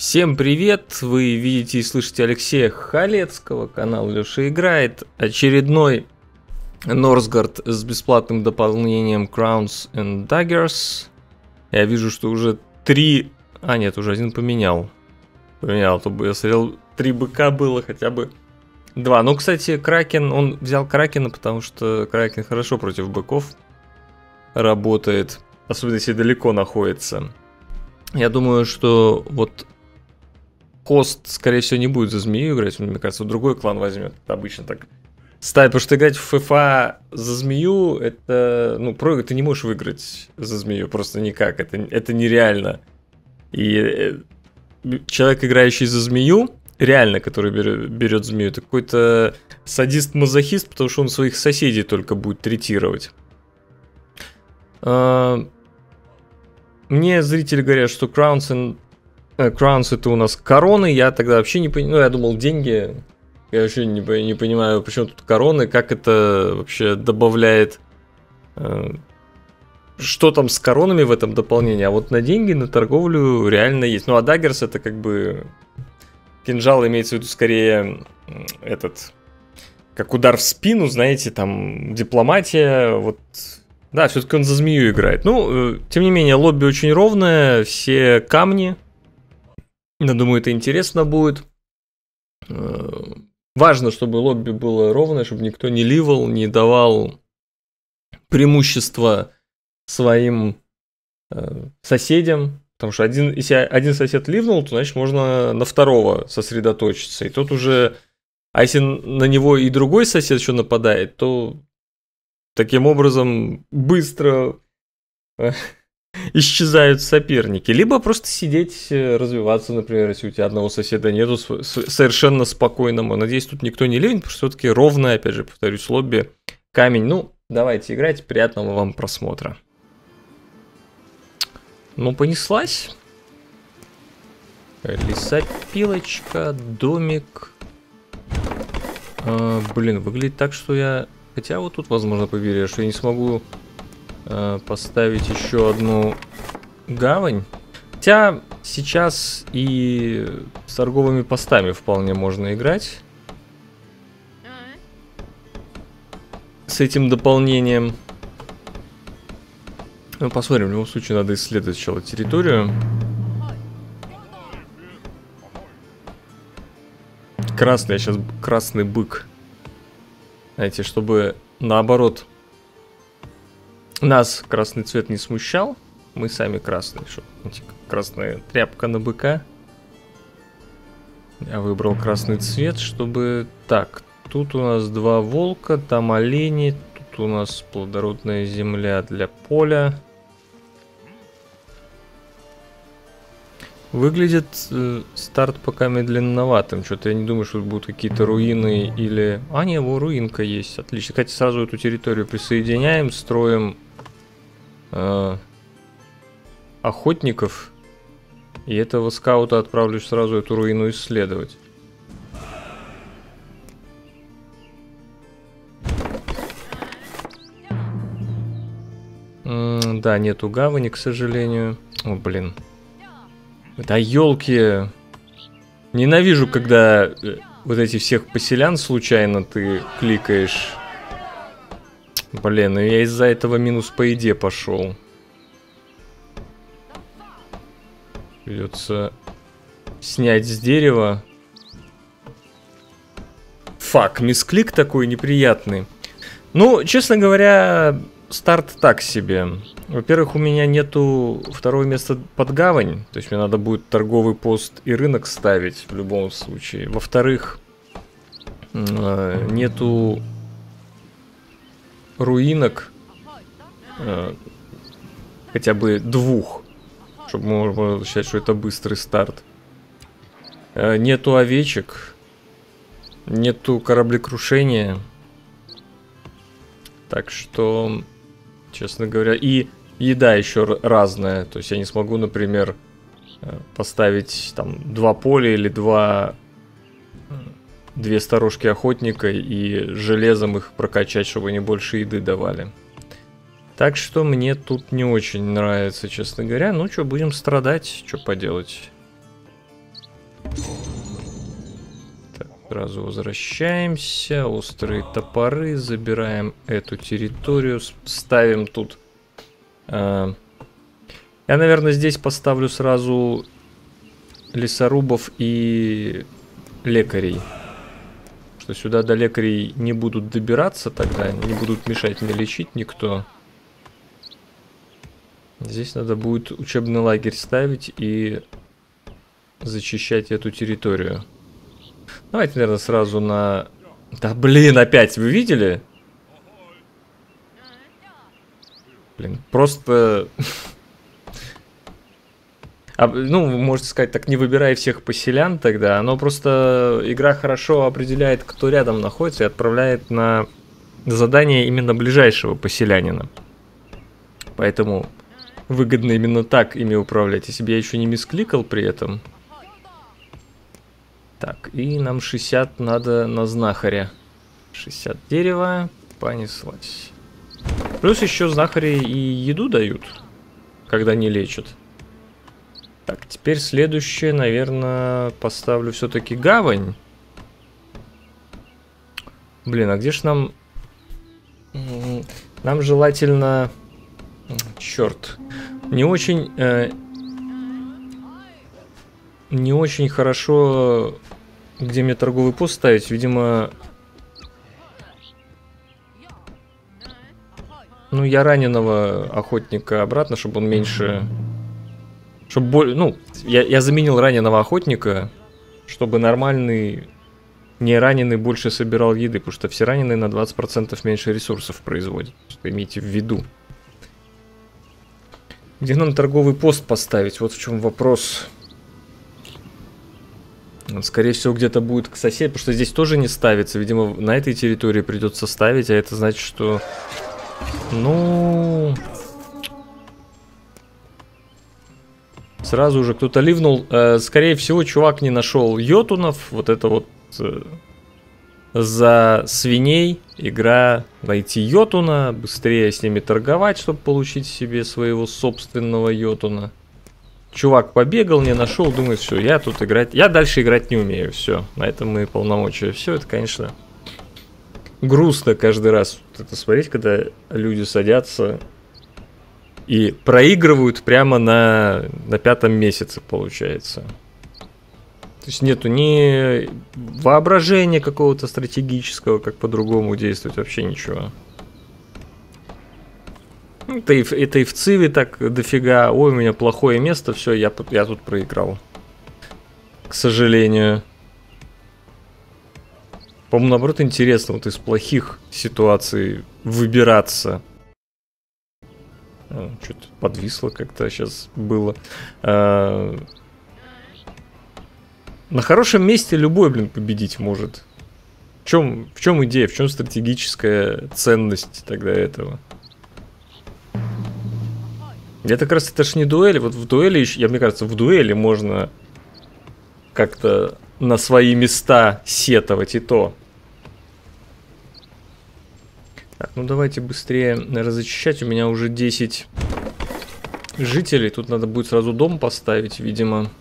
Всем привет! Вы видите и слышите Алексея Халецкого, канал Леша Играет. Очередной Норсгард с бесплатным дополнением Crowns and Daggers. Я вижу, что уже 3... А нет, уже один поменял. То бы я смотрел, 3 быка было, хотя бы 2. Ну, кстати, Кракен, он взял Кракена, потому что Кракен хорошо против быков работает. Особенно если далеко находится. Я думаю, что вот Кост, скорее всего, не будет за змею играть. Мне кажется, другой клан возьмет. Обычно так ставить, потому что играть в ФФА за змею, это... Ну, проиграть ты не можешь выиграть за змею. Просто никак. Это нереально. И человек, играющий за змею, реально, который берет змею, это какой-то садист-мазохист, потому что он своих соседей только будет третировать. Мне зрители говорят, что Crowns это у нас короны, я тогда вообще не понимаю, ну я думал деньги, я вообще не понимаю, почему тут короны, как это вообще добавляет, что там с коронами в этом дополнении, а вот на деньги, на торговлю реально есть. Ну а Daggers это как бы кинжал, имеется в виду скорее этот, как удар в спину, знаете, там дипломатия, вот. Да, все-таки он за змею играет. Ну, тем не менее, лобби очень ровное, все камни. Я думаю, это интересно будет. Важно, чтобы лобби было ровное, чтобы никто не ливал, не давал преимущество своим соседям. Потому что если один сосед ливнул, то значит можно на второго сосредоточиться. И тот уже... А если на него и другой сосед еще нападает, то таким образом быстро исчезают соперники. Либо просто сидеть, развиваться, например, если у тебя одного соседа нету, совершенно спокойному. Надеюсь, тут никто не ливнет, потому что все-таки ровное, опять же, повторюсь, лобби, камень. Ну, давайте играть, приятного вам просмотра. Ну, понеслась. Лесопилочка, домик. Блин, выглядит так, что я... Хотя вот тут, возможно, побережье, что я не смогу поставить еще одну гавань. Хотя сейчас и с торговыми постами вполне можно играть. С этим дополнением. Ну, посмотрим, в любом случае надо исследовать сначала территорию. Красный, я сейчас красный бык. Знаете, чтобы наоборот нас красный цвет не смущал, мы сами красные. Красная тряпка на быка. Я выбрал красный цвет, чтобы... Так, тут у нас 2 волка, там олени, тут у нас плодородная земля для поля. Выглядит старт пока медленноватым. Что-то я не думаю, что будут какие-то руины или... А, не, его руинка есть. Отлично. Кстати, сразу эту территорию присоединяем, строим охотников. И этого скаута отправлю сразу эту руину исследовать. Да, нету гавани, к сожалению. О, блин. Да елки. Ненавижу, когда вот эти всех поселян случайно ты кликаешь. Блин, ну я из-за этого минус по еде пошел. Придется снять с дерева. Фак, мисклик такой неприятный. Ну, честно говоря, старт так себе. Во-первых, у меня нету второго места под гавань. То есть мне надо будет торговый пост и рынок ставить в любом случае. Во-вторых, нету руинок. Хотя бы 2. Чтобы можно считать, что это быстрый старт. Нету овечек. Нету кораблекрушения. Так что, честно говоря, и еда еще разная. То есть я не смогу, например, поставить там 2 поля или 2 сторожки охотника и железом их прокачать, чтобы они больше еды давали. Так что мне тут не очень нравится, честно говоря. Ну что, будем страдать, что поделать. Так, сразу возвращаемся. Острые топоры. Забираем эту территорию. Ставим тут. Я, наверное, здесь поставлю сразу лесорубов и лекарей. Что сюда до лекарей не будут добираться тогда, не будут мешать мне лечить никто. Здесь надо будет учебный лагерь ставить и зачищать эту территорию. Давайте, наверное, сразу на... Да блин, опять, вы видели? Блин, просто... Ну, вы можете сказать, так не выбирай всех поселян тогда. Но просто игра хорошо определяет, кто рядом находится, и отправляет на задание именно ближайшего поселянина. Поэтому выгодно именно так ими управлять. Если бы я еще не мискликал при этом. Так, и нам 60 надо на знахаря. 60 дерева, понеслась. Плюс еще знахари и еду дают, когда не лечат. Так, теперь следующее, наверное, поставлю все-таки гавань. Блин, а где ж нам... Нам желательно... Черт. Не очень... Не очень хорошо, где мне торговый пост ставить. Видимо... Ну, я раненого охотника обратно, чтобы он меньше... Чтобы более... Ну, я заменил раненого охотника, чтобы нормальный, не раненый больше собирал еды, потому что все раненые на 20% меньше ресурсов производят. Что имейте в виду. Где нам торговый пост поставить? Вот в чем вопрос. Он, скорее всего, где-то будет к соседу, потому что здесь тоже не ставится. Видимо, на этой территории придется ставить, а это значит, что... Ну... Сразу уже кто-то ливнул. Скорее всего, чувак не нашел йотунов. Вот это вот за свиней игра найти йотуна, быстрее с ними торговать, чтобы получить себе своего собственного йотуна. Чувак побегал, не нашел, думает, все, я тут играть... Я дальше играть не умею, все. На этом мои полномочия. Все, это, конечно, грустно каждый раз вот это смотреть, когда люди садятся... И проигрывают прямо на 5-м месяце, получается. То есть нету ни воображения какого-то стратегического, как по-другому действовать, вообще ничего. Это и в Циве так дофига. Ой, у меня плохое место, все, я тут проиграл. К сожалению. По-моему, наоборот, интересно вот из плохих ситуаций выбираться. Что-то подвисло как-то сейчас было. На хорошем месте любой, блин, победить может. В чем идея, в чем стратегическая ценность тогда этого? Это как раз это ж не дуэль. Вот в дуэли, мне кажется, в дуэли можно как-то на свои места сетовать и то. Так, ну давайте быстрее разочищать. У меня уже 10 жителей. Тут надо будет сразу дом поставить, видимо.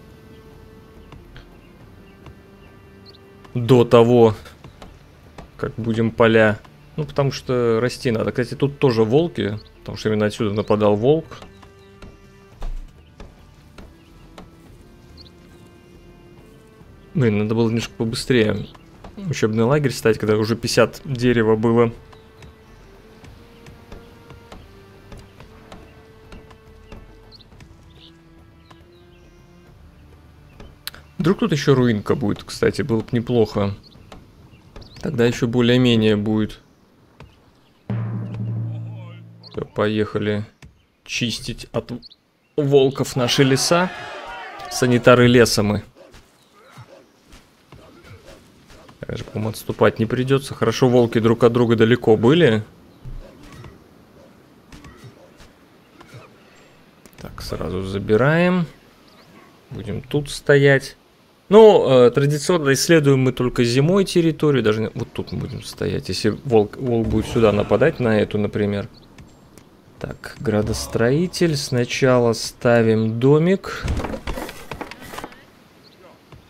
До того, как будем поля. Ну, потому что расти надо. Кстати, тут тоже волки. Потому что именно отсюда нападал волк. Блин, надо было немножко побыстрее учебный лагерь ставить, когда уже 50 дерева было. Вдруг тут еще руинка будет, кстати, было бы неплохо. Тогда еще более-менее будет. Все, поехали чистить от волков наши леса. Санитары леса мы. Даже, по-моему, отступать не придется. Хорошо, волки друг от друга далеко были. Так, сразу забираем. Будем тут стоять. Ну, традиционно исследуем мы только зимой территорию. Даже вот тут мы будем стоять. Если волк будет сюда нападать, на эту, например. Так, градостроитель. Сначала ставим домик.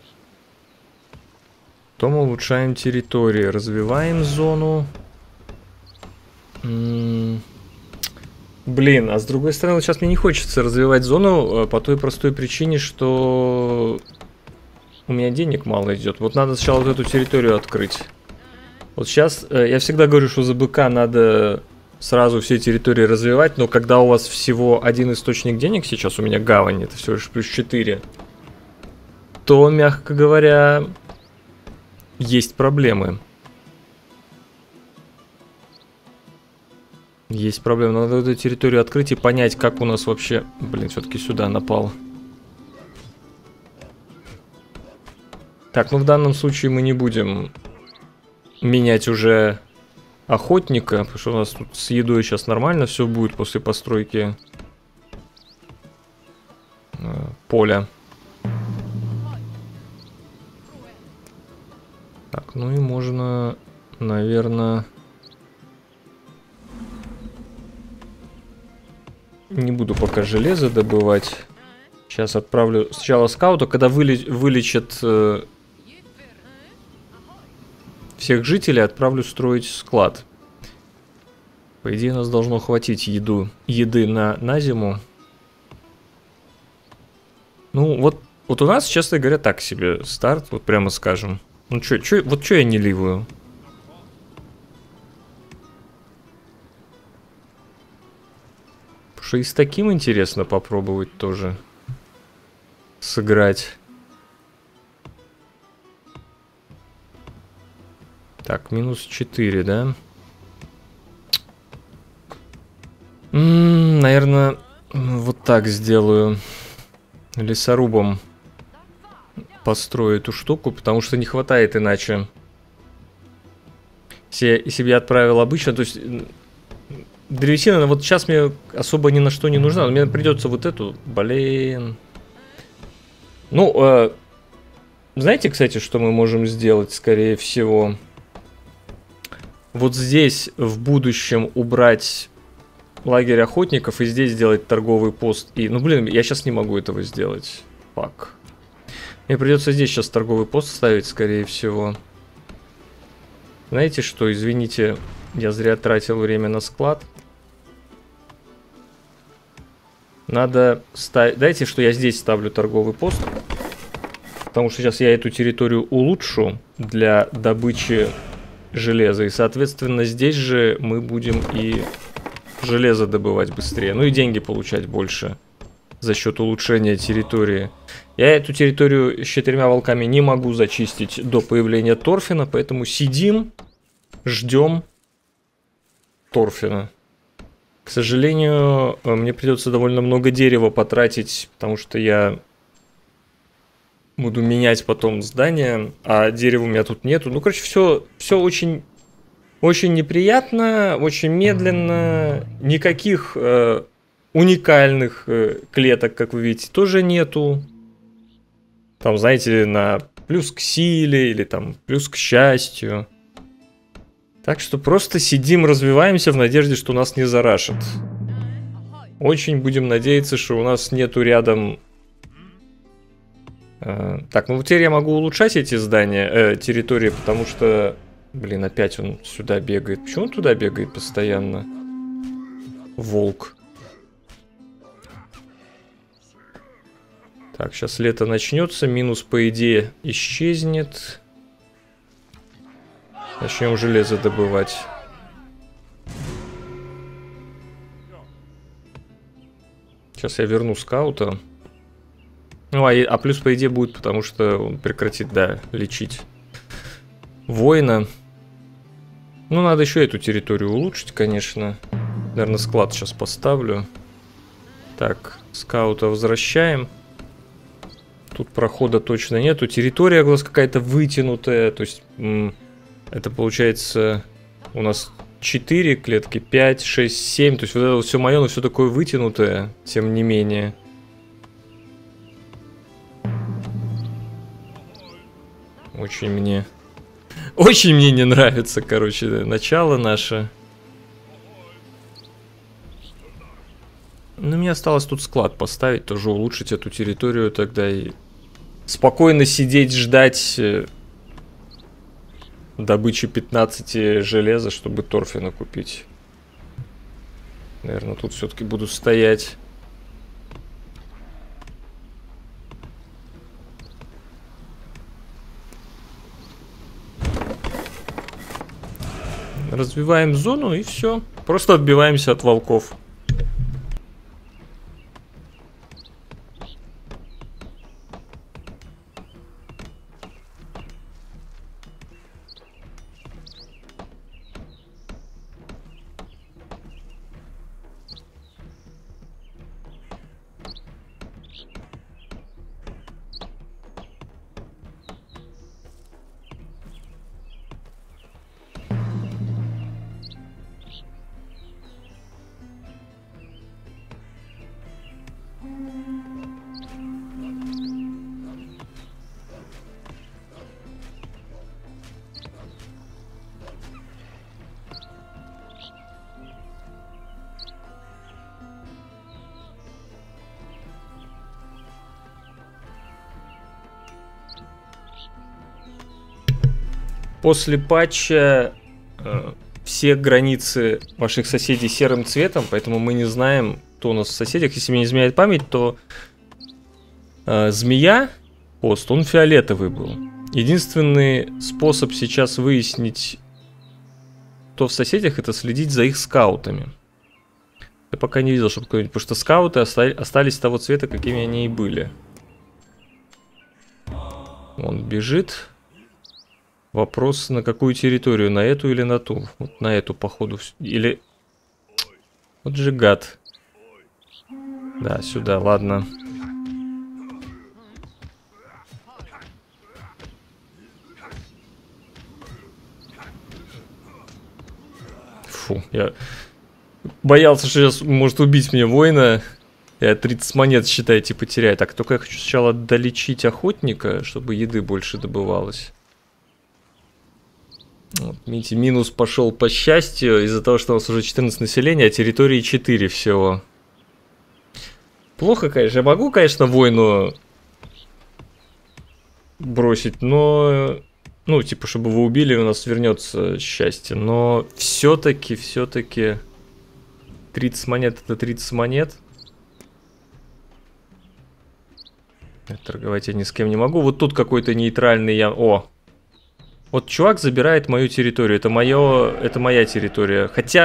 Потом улучшаем территории, развиваем зону. Блин, а с другой стороны, вот сейчас мне не хочется развивать зону по той простой причине, что у меня денег мало идет. Вот надо сначала вот эту территорию открыть. Вот сейчас я всегда говорю, что за БК надо сразу все территории развивать, но когда у вас всего один источник денег, сейчас у меня гавань, это всего лишь плюс 4, то, мягко говоря, есть проблемы. Есть проблема. Надо эту территорию открыть и понять, как у нас вообще... Блин, все-таки сюда напал. Так, ну в данном случае мы не будем менять уже охотника, потому что у нас тут с едой сейчас нормально все будет после постройки поля. Так, ну и можно, наверное... Не буду пока железо добывать. Сейчас отправлю сначала скаута, когда вылечат всех жителей, отправлю строить склад. По идее, у нас должно хватить еды на зиму. Ну, вот у нас, честно говоря, так себе старт, вот прямо скажем. Ну, вот чё я не ливаю? Потому что и с таким интересно попробовать тоже сыграть. Так, минус 4, да? Наверное, вот так сделаю. Лесорубом построю эту штуку, потому что не хватает иначе. Если бы я отправил обычно, то есть древесина, вот сейчас мне особо ни на что не нужна. Мне придется вот эту, блин. Ну, знаете, кстати, что мы можем сделать, скорее всего? Вот здесь в будущем убрать лагерь охотников и здесь сделать торговый пост. И, ну, блин, я сейчас не могу этого сделать. Фак. Мне придется здесь сейчас торговый пост ставить, скорее всего. Знаете что, извините, я зря тратил время на склад. Надо ставить... Дайте, что я здесь ставлю торговый пост. Потому что сейчас я эту территорию улучшу для добычи железа. И, соответственно, здесь же мы будем и железо добывать быстрее. Ну и деньги получать больше за счет улучшения территории. Я эту территорию с 4 волками не могу зачистить до появления Торфина, поэтому сидим, ждем Торфина. К сожалению, мне придется довольно много дерева потратить, потому что я буду менять потом здание, а дерева у меня тут нету. Ну, короче, все очень, очень неприятно, очень медленно. Никаких уникальных клеток, как вы видите, тоже нету. Там, знаете, на плюс к силе или там плюс к счастью. Так что просто сидим, развиваемся в надежде, что нас не зарашат. Очень будем надеяться, что у нас нету рядом... Так, ну вот теперь я могу улучшать эти здания, территории, потому что... Блин, опять он сюда бегает. Почему он туда бегает постоянно? Волк. Так, сейчас лето начнется, минус, по идее, исчезнет. Начнем железо добывать. Сейчас я верну скаута. Ну, а плюс, по идее, будет, потому что он прекратит, да, лечить воина. Ну, надо еще эту территорию улучшить, конечно. Наверное, склад сейчас поставлю. Так, скаута возвращаем. Тут прохода точно нету. Территория у нас какая-то вытянутая. То есть, это получается у нас 4 клетки, 5, 6, 7. То есть, вот это вот все мое, но все такое вытянутое, тем не менее. Очень мне не нравится, короче, начало наше. Ну, мне осталось тут склад поставить, тоже улучшить эту территорию тогда и спокойно сидеть, ждать добычи 15 железа, чтобы торфина купить. Наверное, тут все-таки буду стоять. Развиваем зону и все. Просто отбиваемся от волков. После патча все границы ваших соседей серым цветом, поэтому мы не знаем, кто у нас в соседях. Если мне не изменяет память, то змея, пост, он фиолетовый был. Единственный способ сейчас выяснить, кто в соседях, это следить за их скаутами. Я пока не видел, чтобы кто-нибудь, потому что скауты остались того цвета, какими они и были. Он бежит. Вопрос, на какую территорию? На эту или на ту? Вот на эту, походу. Или... Вот же гад. Да, сюда, ладно. Фу, я боялся, что сейчас может убить меня воина. Я 30 монет, считайте, потеряю. Так, только я хочу сначала долечить охотника, чтобы еды больше добывалось. Вот, видите, минус пошел по счастью из-за того, что у нас уже 14 населения, а территории 4 всего. Плохо, конечно. Я могу, конечно, войну бросить, но... Ну, типа, чтобы вы убили, у нас вернется счастье. Но все-таки 30 монет это 30 монет. Торговать я ни с кем не могу. Вот тут какой-то нейтральный я... О! Вот чувак забирает мою территорию. Это моя территория.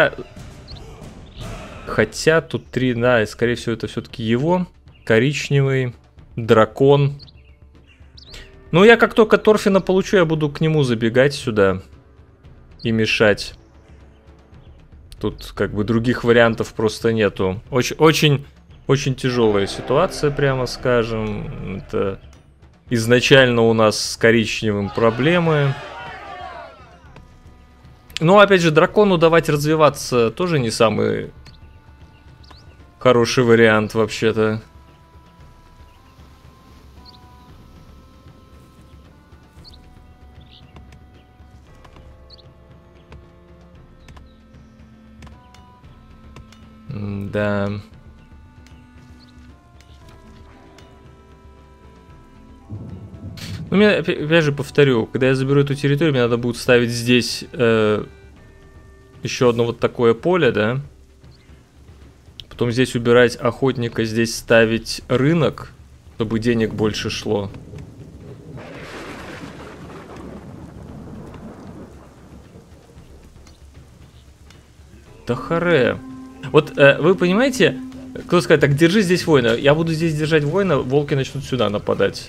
Хотя тут 3, да, скорее всего, это все-таки его. Коричневый, дракон. Ну, я как только торфина получу, я буду к нему забегать сюда и мешать. Тут как бы других вариантов просто нету. Очень тяжелая ситуация, прямо скажем. Это изначально у нас с коричневым проблемы. Ну, опять же, дракону давать развиваться тоже не самый хороший вариант, вообще-то. Да. Ну, мне, опять же, повторю, когда я заберу эту территорию, мне надо будет ставить здесь еще одно вот такое поле, да? Потом здесь убирать охотника, здесь ставить рынок, чтобы денег больше шло. Да харе. Вот вы понимаете, кто сказать, так держи здесь воина. Я буду здесь держать воина, волки начнут сюда нападать.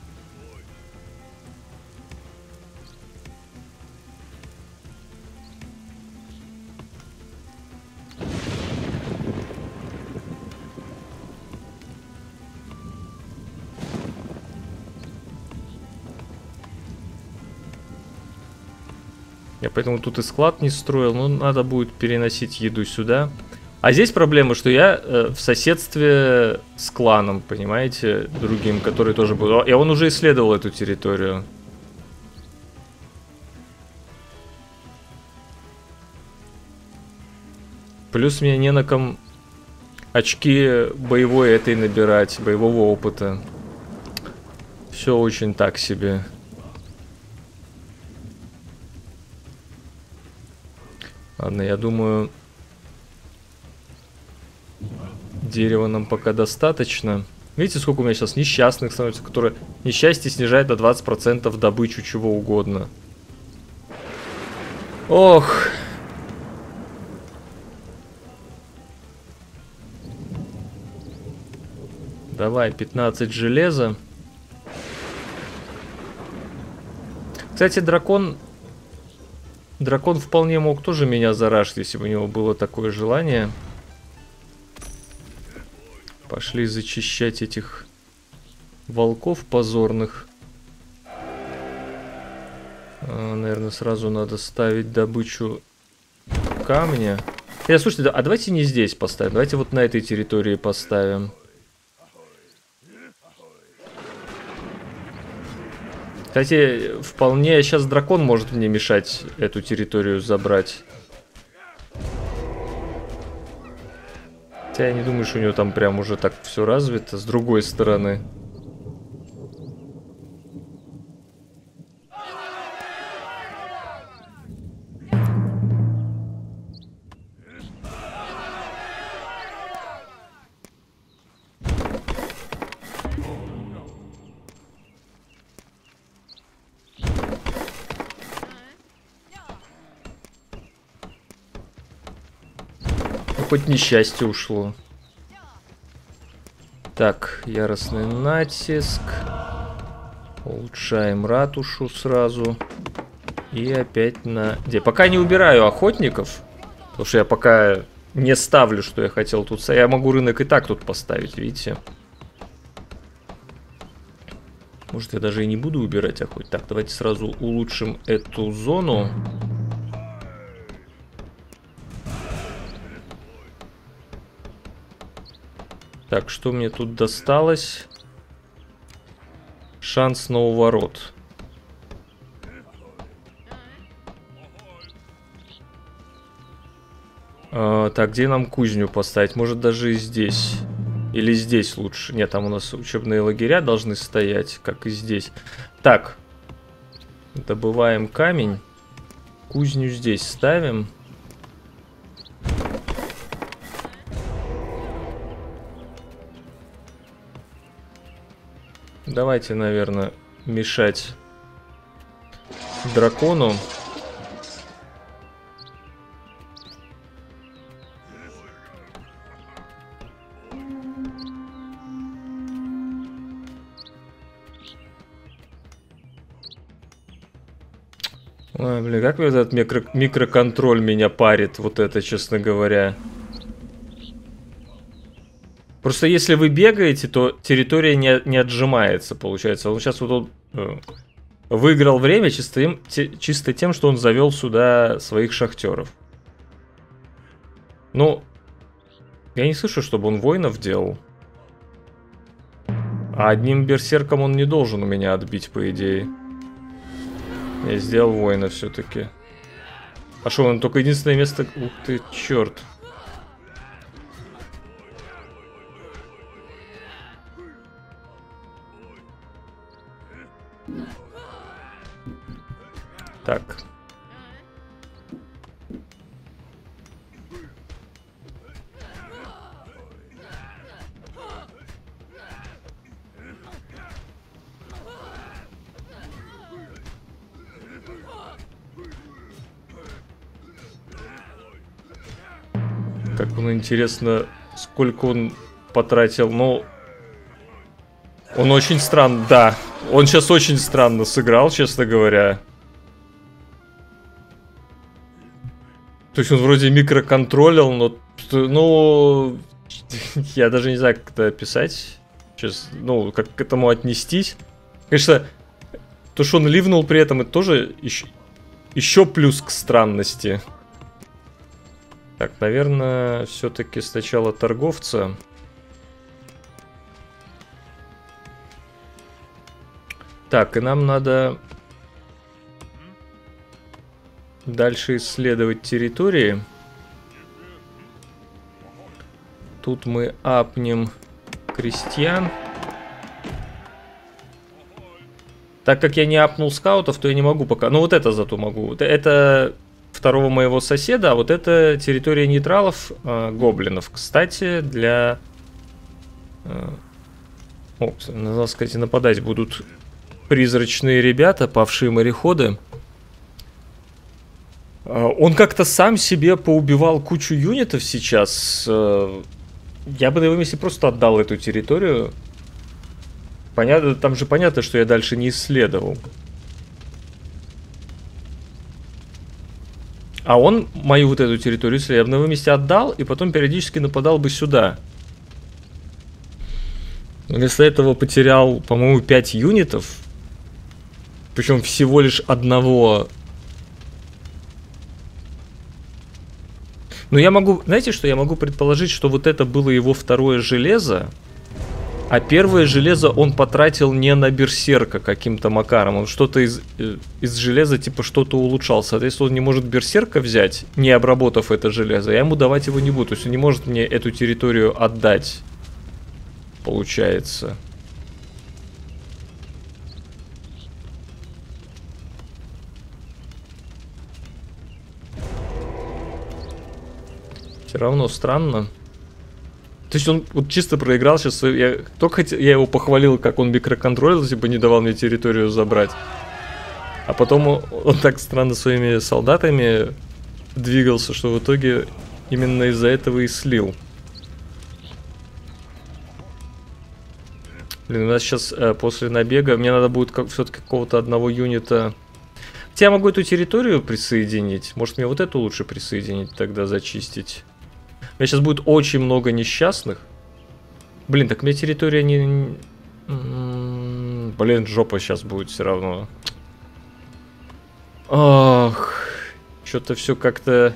Я поэтому тут и склад не строил, но надо будет переносить еду сюда. А здесь проблема, что я в соседстве с кланом, понимаете, другим, который тоже был. И он уже исследовал эту территорию. Плюс мне не на ком очки боевой этой набирать, боевого опыта. Все очень так себе. Ладно, я думаю, дерева нам пока достаточно. Видите, сколько у меня сейчас несчастных становится, которые несчастье снижает на 20% добычу чего угодно. Ох. Давай, 15 железа. Кстати, дракон вполне мог тоже меня зарашить, если бы у него было такое желание. Пошли зачищать этих волков позорных. Наверное, сразу надо ставить добычу камня. Слушайте, а давайте не здесь поставим. Давайте вот на этой территории поставим. Кстати, вполне сейчас дракон может мне мешать эту территорию забрать. Хотя я не думаю, что у него там прям уже так все развито. С другой стороны. Хоть несчастье ушло. Так, яростный натиск. Улучшаем ратушу сразу. И опять на... Пока не убираю охотников. Потому что я пока не ставлю, что я хотел тут. Я могу рынок и так тут поставить, видите. Может, я даже и не буду убирать охотников. Так, давайте сразу улучшим эту зону. Так, что мне тут досталось? Шанс на уворот. Так, где нам кузню поставить? Может, даже и здесь. Или здесь лучше. Нет, там у нас учебные лагеря должны стоять, как и здесь. Так. Добываем камень. Кузню здесь ставим. Давайте, наверное, мешать дракону. Ой, блин, как этот микроконтроль меня парит, вот это, честно говоря. Просто если вы бегаете, то территория не отжимается, получается. Он сейчас вот он выиграл время чисто тем, что он завел сюда своих шахтеров. Ну, я не слышу, чтобы он воинов делал. А одним берсерком он не должен у меня отбить, по идее. Я сделал воина все-таки. А что, он только единственное место... Ух ты, черт. Так. Как он, интересно, сколько он потратил. Ну, он очень странно, да. Он сейчас очень странно сыграл, честно говоря. То есть он вроде микроконтролил, но... Ну... Я даже не знаю, как это описать. Сейчас, ну, как к этому отнестись. Конечно, то, что он ливнул при этом, это тоже еще плюс к странности. Так, наверное, все-таки сначала торговца. Так, и нам надо... дальше исследовать территории. Тут мы апнем крестьян. Так как я не апнул скаутов, то я не могу пока... Ну вот это зато могу. Это второго моего соседа, а вот это территория нейтралов, гоблинов. Кстати, для... надо сказать, нападать будут призрачные ребята, павшие мореходы. Он как-то сам себе поубивал кучу юнитов сейчас. Я бы на его месте просто отдал эту территорию. Понятно, там же понятно, что я дальше не исследовал. А он мою вот эту территорию, если я бы на его месте отдал, и потом периодически нападал бы сюда. Вместо этого потерял, по-моему, 5 юнитов. Причем всего лишь одного. Но я могу, знаете что, я могу предположить, что вот это было его второе железо. А первое железо он потратил не на берсерка каким-то макаром. Он что-то из железа типа что-то улучшал. Соответственно, он не может берсерка взять, не обработав это железо. Я ему давать его не буду. То есть он не может мне эту территорию отдать. Получается. Все равно странно. То есть он вот чисто проиграл сейчас. Я его похвалил, как он микроконтролил, типа не давал мне территорию забрать. А потом он так странно своими солдатами двигался, что в итоге именно из-за этого и слил. Блин, у нас сейчас после набега мне надо будет все-таки какого-то одного юнита. Хотя я могу эту территорию присоединить. Может мне вот эту лучше присоединить, тогда зачистить. У меня сейчас будет очень много несчастных. Блин, так мне территория не... Блин, жопа сейчас будет все равно. Ох, что-то все как-то...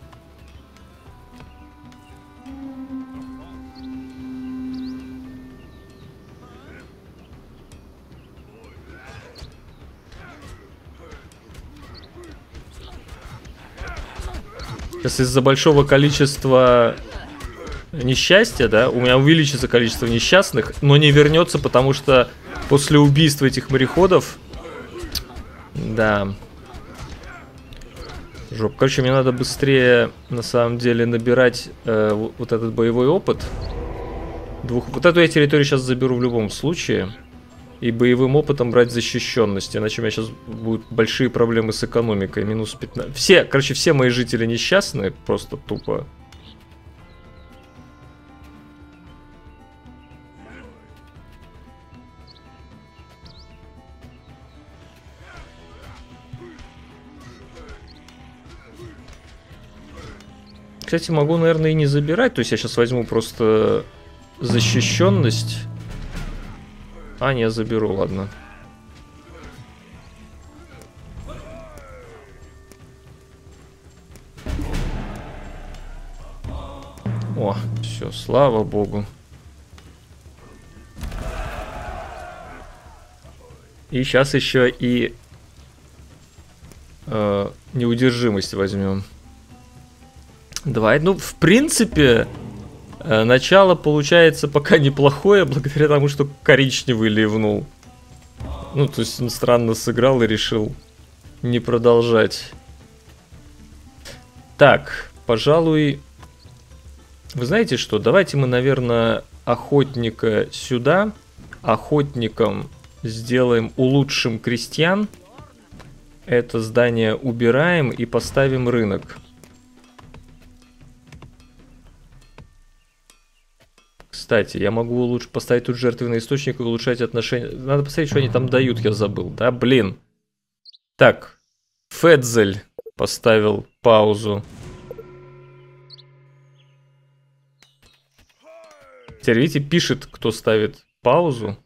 Сейчас из-за большого количества несчастья, да, у меня увеличится количество несчастных, но не вернется, потому что после убийства этих мореходов... Да. Жоп. Короче, мне надо быстрее, на самом деле, набирать вот этот боевой опыт. Вот эту я территорию сейчас заберу в любом случае. И боевым опытом брать защищенность. Иначе у меня сейчас будут большие проблемы с экономикой. Минус 15. Короче, все мои жители несчастные. Просто тупо. Кстати, могу, наверное, и не забирать. То есть я сейчас возьму просто защищенность. А, не, заберу, ладно. О, все, слава богу. И сейчас еще и неудержимость возьмем. Давай, ну, в принципе... Начало получается пока неплохое, благодаря тому, что коричневый ливнул. Ну, то есть он странно сыграл и решил не продолжать. Так, пожалуй... Вы знаете что? Давайте мы, наверное, охотника сюда. Охотником сделаем, улучшим крестьян. Это здание убираем и поставим рынок. Кстати, я могу поставить тут жертвенный источник и улучшать отношения. Надо посмотреть, что они там дают, я забыл. Да, блин. Так, Федзель поставил паузу. Теперь, видите, пишет, кто ставит паузу.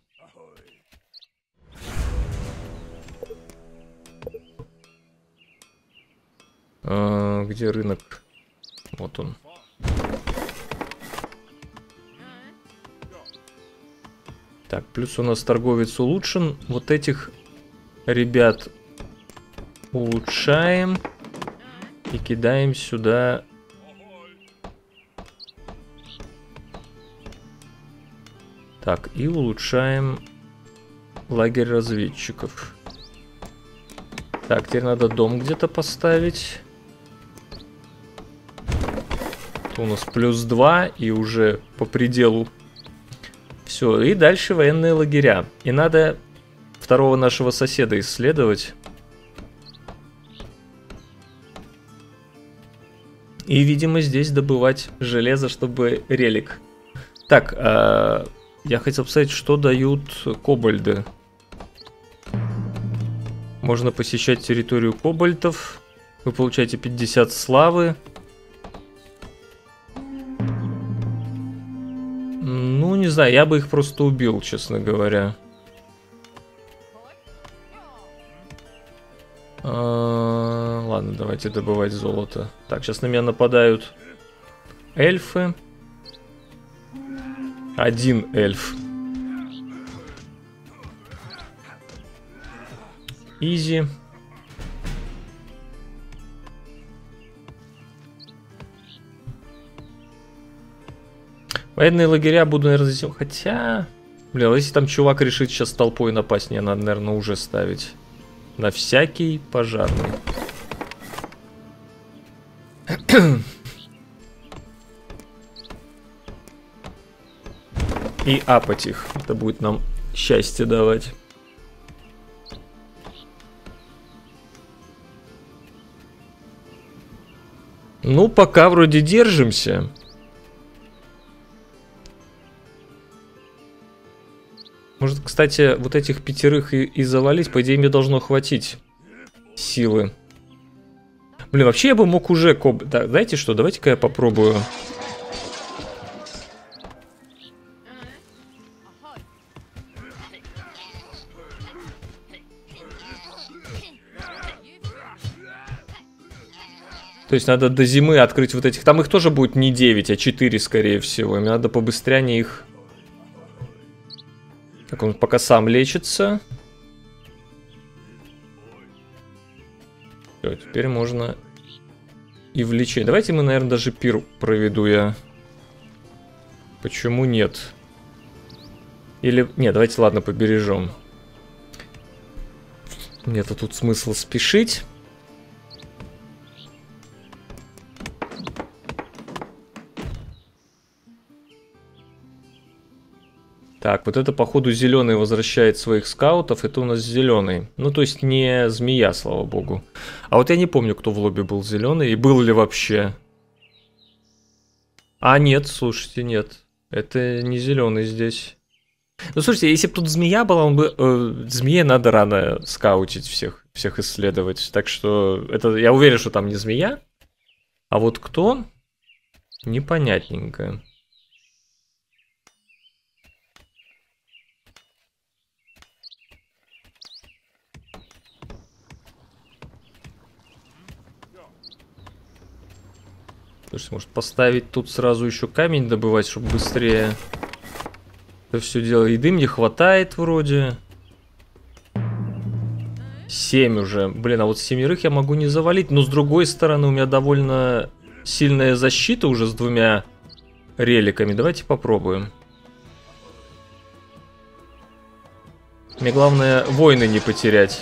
Где рынок? Вот он. Так, плюс у нас торговец улучшен. Вот этих ребят улучшаем. И кидаем сюда. Так, и улучшаем лагерь разведчиков. Так, теперь надо дом где-то поставить. У нас +2 и уже по пределу. Все, и дальше военные лагеря. И надо второго нашего соседа исследовать. И, видимо, здесь добывать железо, чтобы релик. Так, я хотел сказать, что дают кобальды. Можно посещать территорию кобальтов. Вы получаете 50 славы. Ну, не знаю, я бы их просто убил, честно говоря. Ладно, давайте добывать золото. Так, сейчас на меня нападают эльфы. Один эльф. Изи. Военные лагеря буду, наверное, здесь... Хотя... Блин, если там чувак решит сейчас толпой напасть, мне надо, наверное, уже ставить. На всякий пожарный. И апать их. Это будет нам счастье давать. Ну, пока вроде держимся. Может, кстати, вот этих 5 и завалить, по идее, мне должно хватить силы. Блин, вообще я бы мог уже... Да, знаете что, давайте-ка я попробую. То есть надо до зимы открыть вот этих... Там их тоже будет не 9, а 4, скорее всего. Мне надо побыстрее их... Так, он пока сам лечится. Все, теперь можно и в лечение. Давайте мы, наверное, даже пир проведу я. Почему нет? Или... Нет, давайте, ладно, побережем. Нет, тут смысл спешить. Так, вот это, походу, зеленый возвращает своих скаутов. Это у нас зеленый. Ну, то есть не змея, слава богу. А вот я не помню, кто в лобби был зеленый. И был ли вообще. А, нет, слушайте, нет. Это не зеленый здесь. Ну, слушайте, если бы тут змея была, он бы... змее надо рано скаутить всех исследовать. Так что это, я уверен, что там не змея. А вот кто? Непонятненько. Слушайте, может поставить тут сразу еще камень добывать, чтобы быстрее это все дело. Еды мне хватает вроде. 7 уже. Блин, а вот 7 я могу не завалить. Но с другой стороны, у меня довольно сильная защита уже с 2 реликами. Давайте попробуем. Мне главное войны не потерять.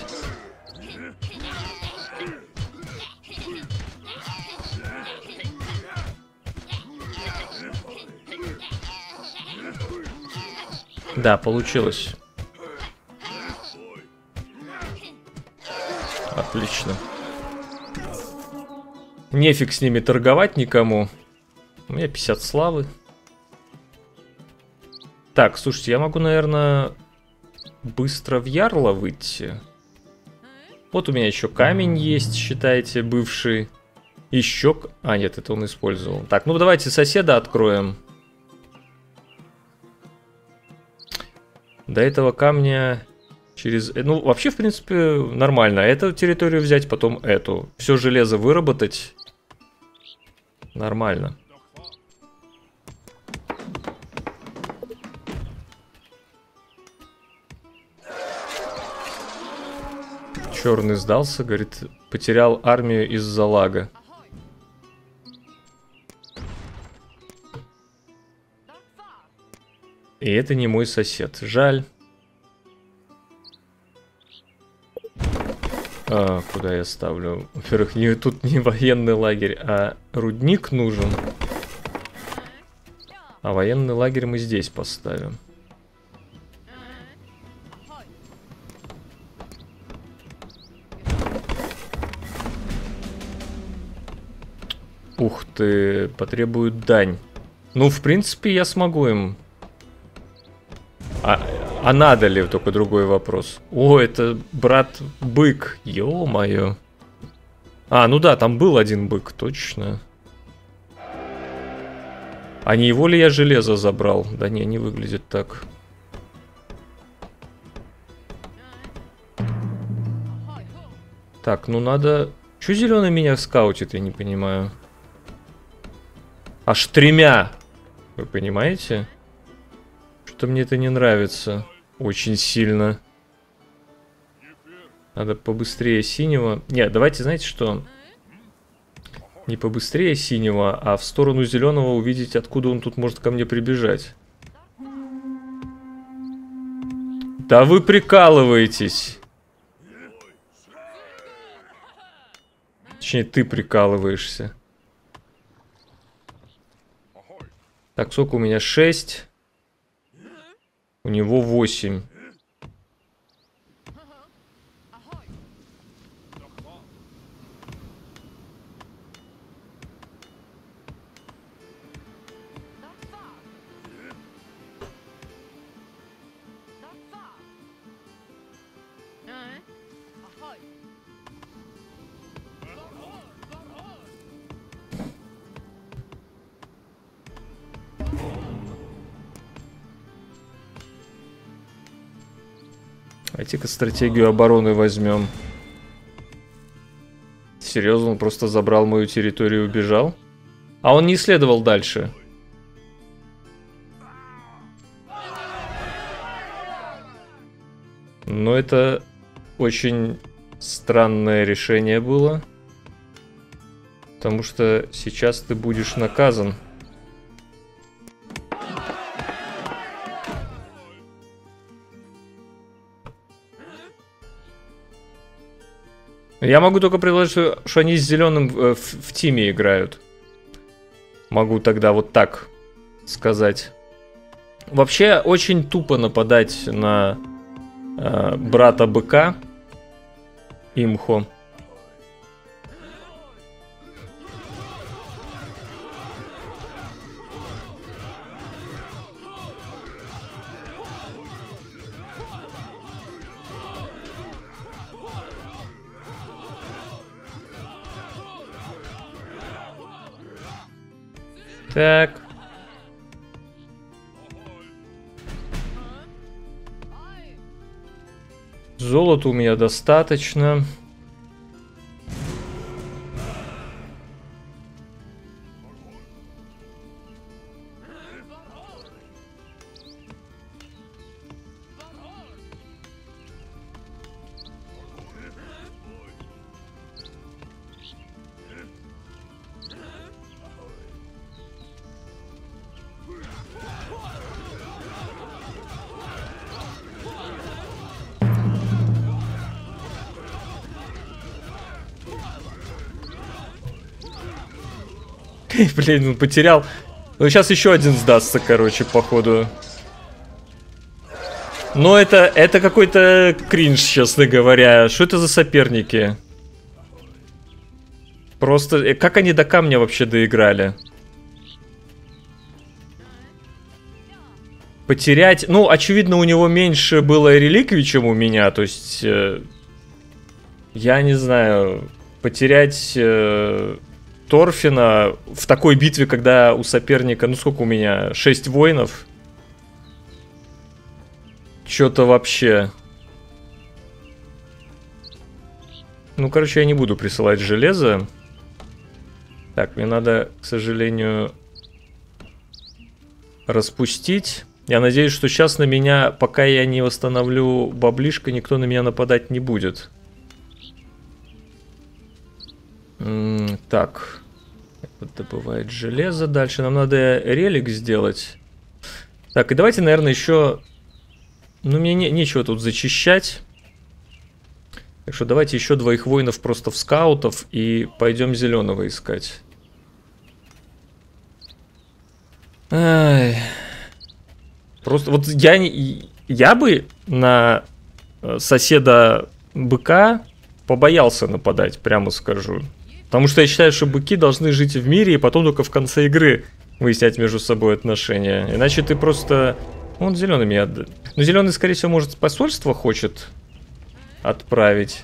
Да, получилось. Отлично. Нефиг с ними торговать никому. У меня 50 славы. Так, слушайте, я могу, наверное, быстро в Ярла выйти. Вот у меня еще камень есть, считайте, бывший. Еще... А, нет, это он использовал. Так, ну давайте соседа откроем. До этого камня через... Ну, вообще, в принципе, нормально. Эту территорию взять, потом эту. Все железо выработать. Нормально. Черный сдался, говорит, потерял армию из-за лага. И это не мой сосед. Жаль. Куда я ставлю? Во-первых, тут не военный лагерь, а рудник нужен. А военный лагерь мы здесь поставим. Ух ты, потребует дань. Ну, в принципе, я смогу им. А надо ли, только другой вопрос. О, это брат бык. Ё-моё. А, ну да, там был один бык, точно. А не его ли я железо забрал? Да не, не выглядит так. Так, ну надо... Чё зеленый меня скаутит, я не понимаю. Аж 3. Вы понимаете? Что-то мне это не нравится. Очень сильно. Надо побыстрее синего. Нет, давайте, знаете что? Не побыстрее синего, а в сторону зеленого увидеть, откуда он тут может ко мне прибежать. Да вы прикалываетесь. Точнее, ты прикалываешься. Так, сколько у меня? 6. У него 8. Давайте-ка стратегию обороны возьмем. Серьезно, он просто забрал мою территорию и убежал? А он не исследовал дальше. Но это очень странное решение было. Потому что сейчас ты будешь наказан. Я могу только предложить, что они с зеленым в тиме играют. Могу тогда вот так сказать. Вообще, очень тупо нападать на брата быка. Имхо. Так. Золота у меня достаточно. Блин, он потерял. Ну, сейчас еще один сдастся, короче, походу. Но это какой-то кринж, честно говоря. Что это за соперники? Просто, как они до камня вообще доиграли? Потерять... Ну, очевидно, у него меньше было реликвий, чем у меня. То есть, я не знаю, потерять... Торфина в такой битве, когда у соперника, ну сколько у меня, 6 воинов. Чё-то вообще. Ну, короче, я не буду присылать железо. Так, мне надо, к сожалению, распустить. Я надеюсь, что сейчас на меня, пока я не восстановлю баблишко, никто на меня нападать не будет. Так, вот добывает железо. Дальше нам надо релик сделать. Так, и давайте, наверное, еще... Ну, мне нечего тут зачищать. Так что давайте еще 2 воинов просто в скаутов и пойдем зеленого искать. Ай. Просто вот я бы на соседа быка побоялся нападать, прямо скажу. Потому что я считаю, что быки должны жить в мире и потом только в конце игры выяснять между собой отношения. Иначе ты просто... Вон зеленый меня... Ну, зеленый, скорее всего, может, посольство хочет отправить.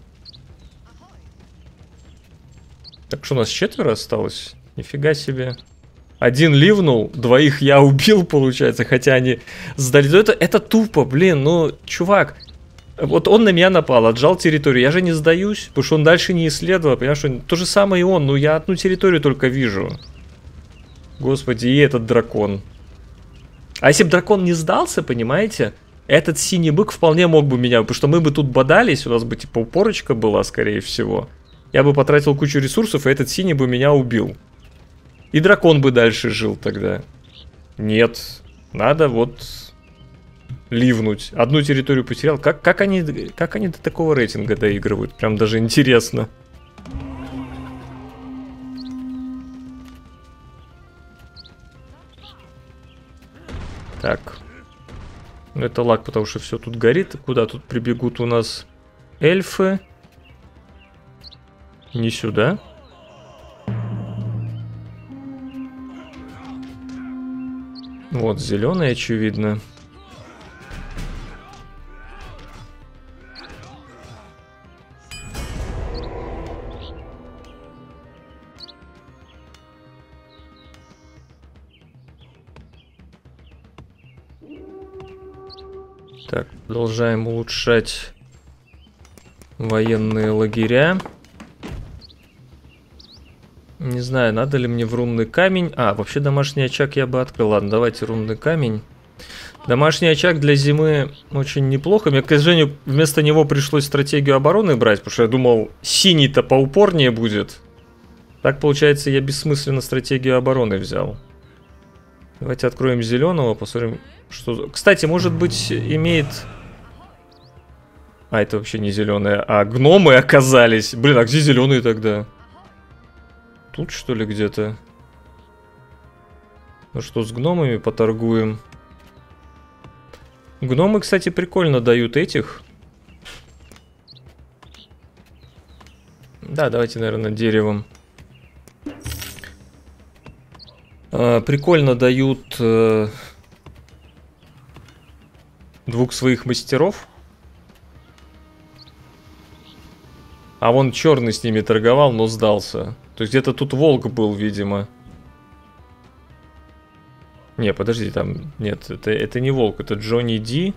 Так что у нас 4 осталось? Нифига себе. 1 ливнул, 2 я убил, получается, хотя они сдали. Ну, это тупо, блин, ну, чувак. Вот он на меня напал, отжал территорию. Я же не сдаюсь, потому что он дальше не исследовал. Понимаешь, что то же самое и он. Ну, я одну территорию только вижу. Господи, и этот дракон. А если бы дракон не сдался, понимаете, этот синий бык вполне мог бы меня... Потому что мы бы тут бодались, у нас бы типа упорочка была, скорее всего. Я бы потратил кучу ресурсов, и этот синий бы меня убил. И дракон бы дальше жил тогда. Нет, надо вот... ливнуть. Одну территорию потерял. Как они до такого рейтинга доигрывают? Прям даже интересно. Так. Ну, это лаг, потому что все тут горит. Куда тут прибегут у нас эльфы? Не сюда. Вот, зеленый, очевидно. Так, продолжаем улучшать военные лагеря. Не знаю, надо ли мне в рунный камень. А, вообще домашний очаг я бы открыл. Ладно, давайте рунный камень. Домашний очаг для зимы очень неплохо. Мне, к сожалению, вместо него пришлось стратегию обороны брать, потому что я думал, синий-то поупорнее будет. Так, получается, я бессмысленно стратегию обороны взял. Давайте откроем зеленого, посмотрим, что... Кстати, может быть, имеет... А, это вообще не зеленые, а гномы оказались. Блин, а где зеленые тогда? Тут, что ли, где-то? Ну что, с гномами поторгуем. Гномы, кстати, прикольно дают этих. Да, давайте, наверное, деревом. Прикольно дают 2 своих мастеров. А вон черный с ними торговал, но сдался. То есть где-то тут волк был, видимо. Не, подожди, там... Нет, это не волк, это Джонни Ди.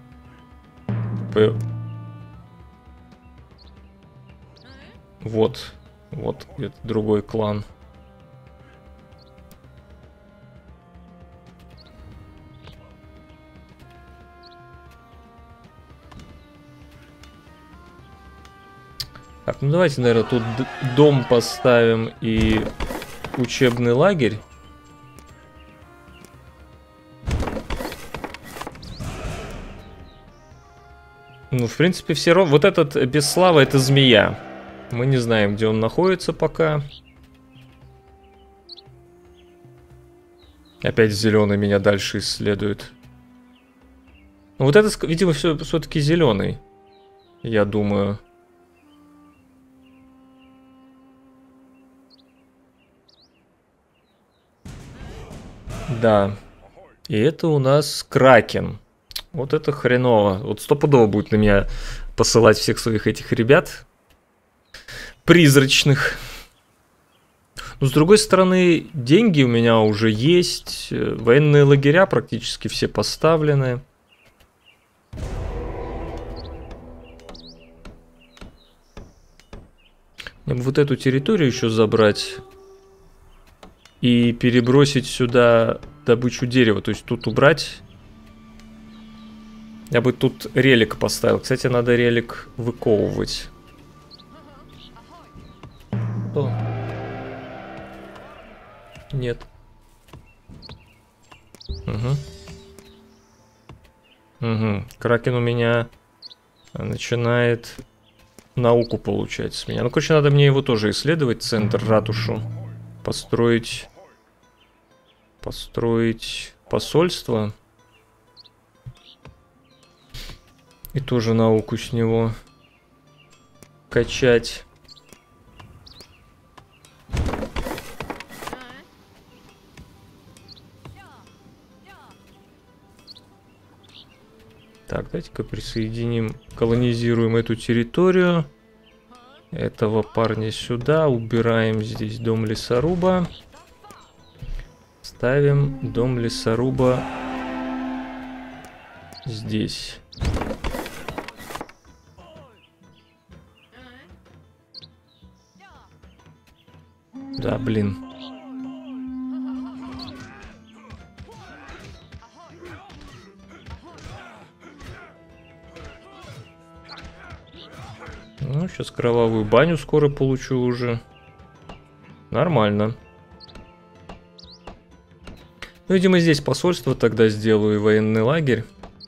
Вот. Вот где-то другой клан. Так, ну давайте, наверное, тут дом поставим и учебный лагерь. Ну, в принципе, все равно... Вот этот Бесслава — это змея. Мы не знаем, где он находится пока. Опять зеленый меня дальше исследует. Ну, вот это, видимо, все-таки зеленый. Я думаю. Да. И это у нас Кракен. Вот это хреново. Вот стопудово будет на меня посылать всех своих этих ребят. Призрачных. Но с другой стороны, деньги у меня уже есть. Военные лагеря практически все поставлены. Мне бы вот эту территорию еще забрать. И перебросить сюда добычу дерева. То есть тут убрать. Я бы тут релик поставил. Кстати, надо релик выковывать. О. Нет. Угу. Угу. Кракен у меня начинает науку получать с меня. Ну, короче, надо мне его тоже исследовать. Центр, ратушу. Построить построить посольство. И тоже науку с него качать. Так, давайте-ка присоединим, колонизируем эту территорию. Этого парня сюда. Убираем здесь дом лесоруба. Ставим дом лесоруба здесь. Да, блин. Ну, сейчас кровавую баню скоро получу уже. Нормально. Ну, видимо, здесь посольство тогда сделаю и военный лагерь.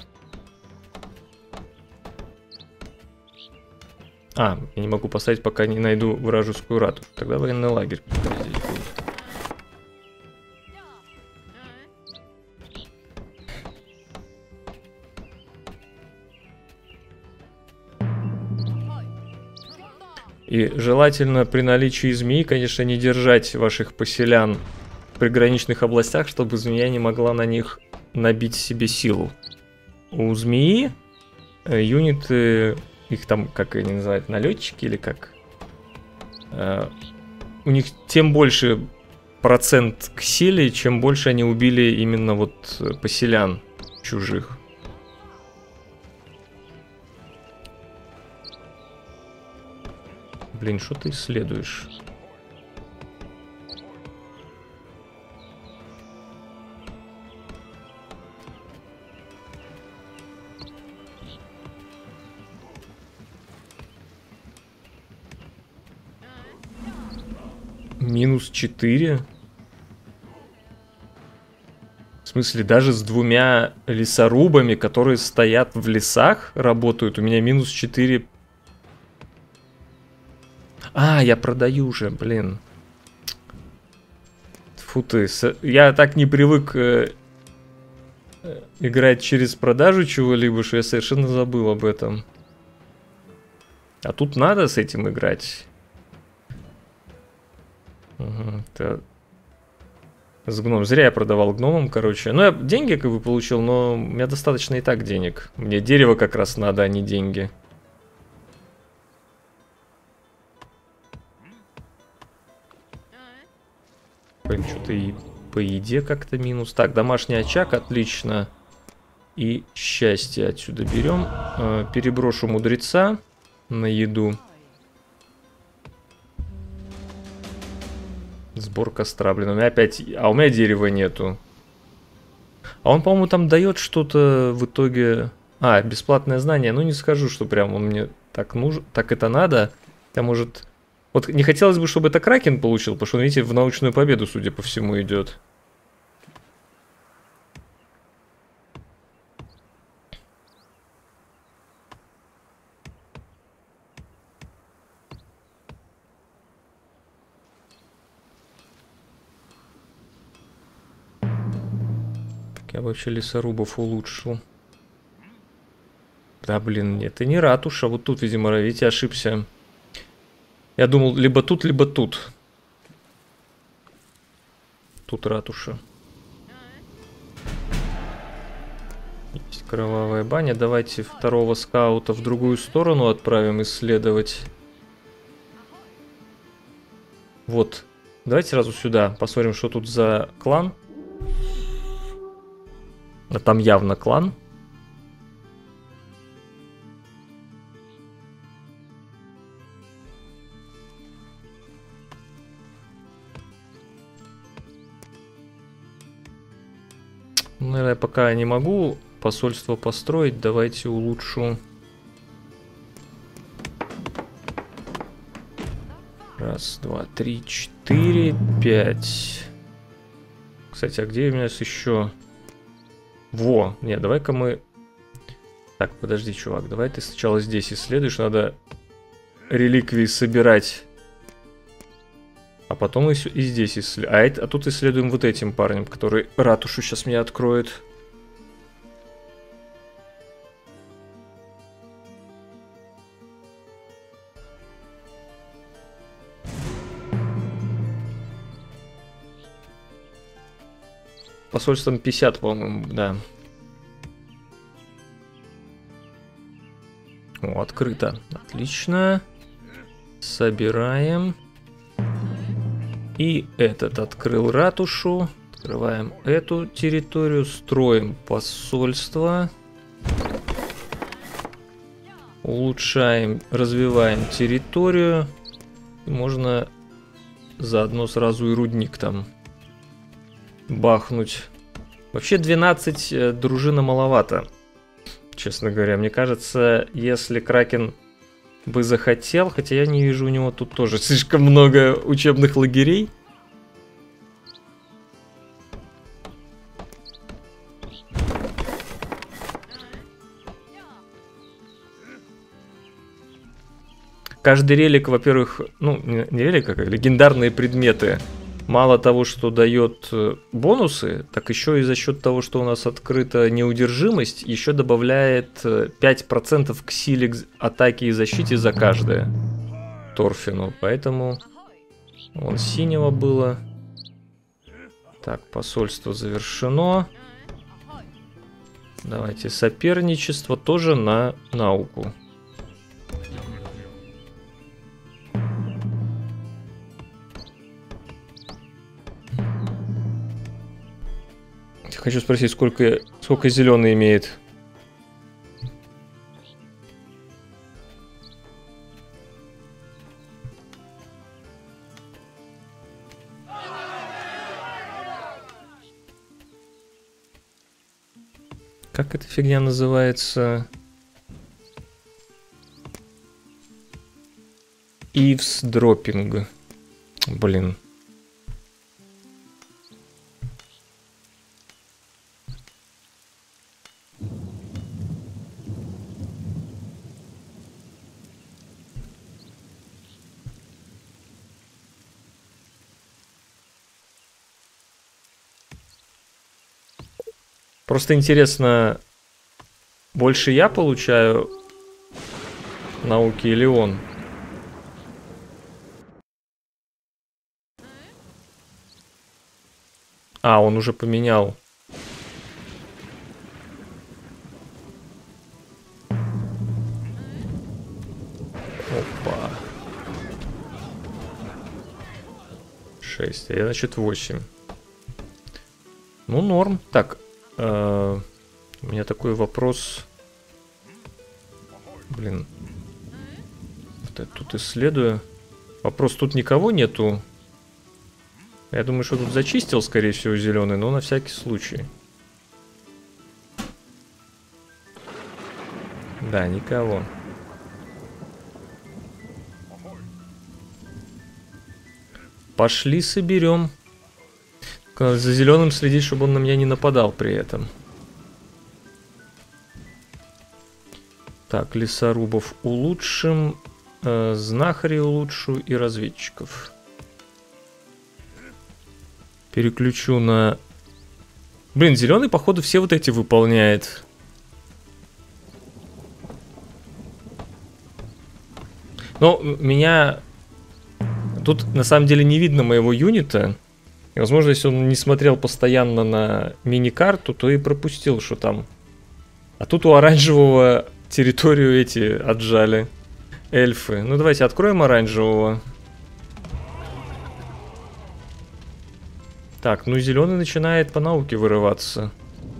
А, я не могу поставить, пока не найду вражескую ратушу. Тогда военный лагерь здесь будет. И желательно при наличии змеи, конечно, не держать ваших поселян в приграничных областях, чтобы змея не могла на них набить себе силу. У змеи юниты, их там, как они называют, налетчики или как? У них тем больше процент к силе, чем больше они убили именно вот поселян чужих. Блин, что ты исследуешь? Минус 4? В смысле, даже с двумя лесорубами, которые стоят в лесах, работают, у меня минус 4. А, я продаю же, блин. Фу ты, я так не привык играть через продажу чего-либо, что я совершенно забыл об этом. А тут надо с этим играть. Угу, с гном. Зря я продавал гномам, короче. Ну, я деньги как бы получил, но у меня достаточно и так денег. Мне дерево как раз надо, а не деньги. Блин, что-то и по еде как-то минус. Так, домашний очаг, отлично. И счастье отсюда берем. Переброшу мудреца на еду. Сбор костра, блин, у меня опять... А у меня дерева нету. А он, по-моему, там дает что-то в итоге... А, бесплатное знание. Ну, не скажу, что прям он мне так нужен. Так это надо. Я, может... Вот не хотелось бы, чтобы это Кракен получил, потому что он, видите, в научную победу, судя по всему, идет. Я вообще лесорубов улучшил. Да, блин, это не ратуша. Вот тут, видимо, видите, ошибся. Я думал, либо тут, либо тут. Тут ратуша. Есть кровавая баня. Давайте второго скаута в другую сторону отправим исследовать. Вот. Давайте сразу сюда. Посмотрим, что тут за клан. А там явно клан. Наверное, пока не могу посольство построить. Давайте улучшу. Раз, два, три, 4, 5. Кстати, а где у нас еще... Во, нет, давай-ка мы... Так, подожди, чувак, давай ты сначала здесь исследуешь, надо реликвии собирать А потом и здесь исследуем. А тут исследуем вот этим парнем, который ратушу сейчас мне откроет. Посольством 50, по-моему, да. О, открыто. Отлично. Собираем. И этот открыл ратушу. Открываем эту территорию. Строим посольство. Улучшаем, развиваем территорию. И можно заодно сразу и рудник там бахнуть. Вообще 12 дружина маловато, честно говоря. Мне кажется, если Кракен бы захотел, хотя я не вижу у него тут тоже слишком много учебных лагерей. Каждый релик, во-первых, ну, не релик, а как легендарные предметы. Мало того, что дает бонусы, так еще и за счет того, что у нас открыта неудержимость, еще добавляет 5% к силе атаки и защите за каждое торфину. Поэтому вон синего было. Так, посольство завершено. Давайте соперничество тоже на науку. Хочу спросить, сколько зеленый имеет. Как эта фигня называется? Eavesdropping. Блин. Просто интересно, больше я получаю науки или он? А, он уже поменял. Опа. 6, а я, значит, 8. Ну, норм. Так. У меня такой вопрос. Блин. Вот я тут исследую. Вопрос, тут никого нету. Я думаю, что тут зачистил, скорее всего, зеленый, но на всякий случай. Да, никого. Пошли соберем. За зеленым следить, чтобы он на меня не нападал при этом. Так, лесорубов улучшим. Знахарей улучшу и разведчиков. Переключу на... Блин, зеленый, походу, все вот эти выполняет. Но меня... Тут, на самом деле, не видно моего юнита. И, возможно, если он не смотрел постоянно на мини-карту, то и пропустил, что там. А тут у оранжевого территорию эти отжали. Эльфы. Ну, давайте откроем оранжевого. Так, ну зеленый начинает по науке вырываться.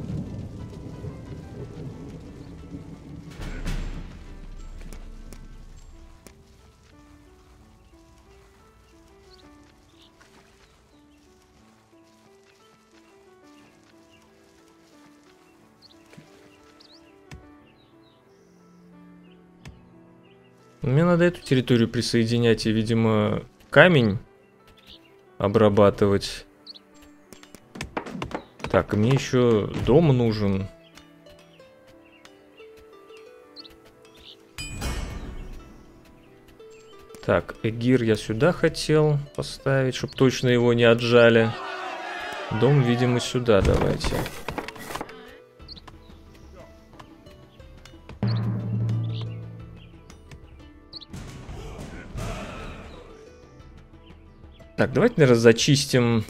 Мне надо эту территорию присоединять и, видимо, камень обрабатывать. Так, мне еще дом нужен. Так, Эгир я сюда хотел поставить, чтобы точно его не отжали. Дом, видимо, сюда давайте. Так, давайте, наверное, зачистим